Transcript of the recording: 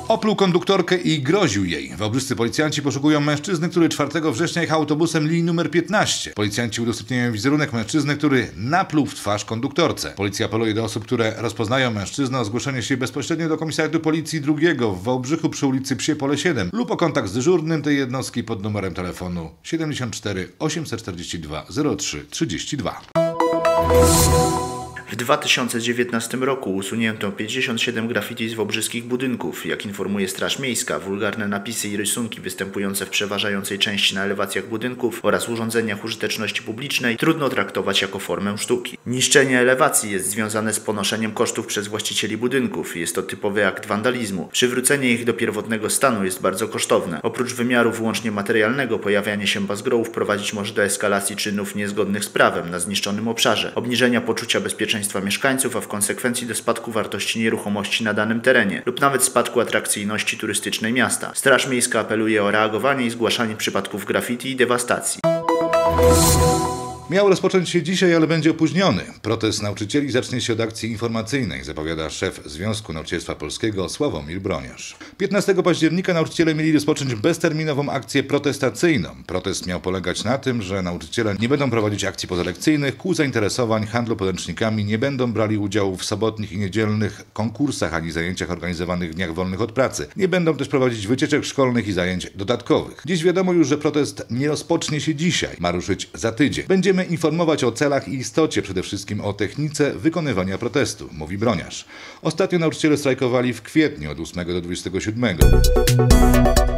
Opluł konduktorkę i groził jej. Wałbrzyscy policjanci poszukują mężczyzny, który 4 września jechał autobusem linii numer 15. Policjanci udostępniają wizerunek mężczyzny, który napluł w twarz konduktorce. Policja apeluje do osób, które rozpoznają mężczyznę, o zgłoszenie się bezpośrednio do komisariatu policji drugiego w Wałbrzychu przy ulicy Psie Pole 7 lub o kontakt z dyżurnym tej jednostki pod numerem telefonu 74 842 03 32. W 2019 roku usunięto 57 graffiti z wałbrzyskich budynków. Jak informuje Straż Miejska, wulgarne napisy i rysunki występujące w przeważającej części na elewacjach budynków oraz urządzeniach użyteczności publicznej trudno traktować jako formę sztuki. Niszczenie elewacji jest związane z ponoszeniem kosztów przez właścicieli budynków. Jest to typowy akt wandalizmu. Przywrócenie ich do pierwotnego stanu jest bardzo kosztowne. Oprócz wymiaru wyłącznie materialnego, pojawianie się bazgrołów prowadzić może do eskalacji czynów niezgodnych z prawem na zniszczonym obszarze, obniżenia poczucia bezpieczeństwa mieszkańców, a w konsekwencji do spadku wartości nieruchomości na danym terenie lub nawet spadku atrakcyjności turystycznej miasta. Straż Miejska apeluje o reagowanie i zgłaszanie przypadków graffiti i dewastacji. Miał rozpocząć się dzisiaj, ale będzie opóźniony. Protest nauczycieli zacznie się od akcji informacyjnej, zapowiada szef Związku Nauczycielstwa Polskiego Sławomir Broniarz. 15 października nauczyciele mieli rozpocząć bezterminową akcję protestacyjną. Protest miał polegać na tym, że nauczyciele nie będą prowadzić akcji pozalekcyjnych, kół zainteresowań, handlu podręcznikami, nie będą brali udziału w sobotnich i niedzielnych konkursach ani zajęciach organizowanych w dniach wolnych od pracy. Nie będą też prowadzić wycieczek szkolnych i zajęć dodatkowych. Dziś wiadomo już, że protest nie rozpocznie się dzisiaj, ma ruszyć za tydzień. Będziemy informować o celach i istocie, przede wszystkim o technice wykonywania protestu, mówi Broniarz. Ostatnio nauczyciele strajkowali w kwietniu od 8 do 27.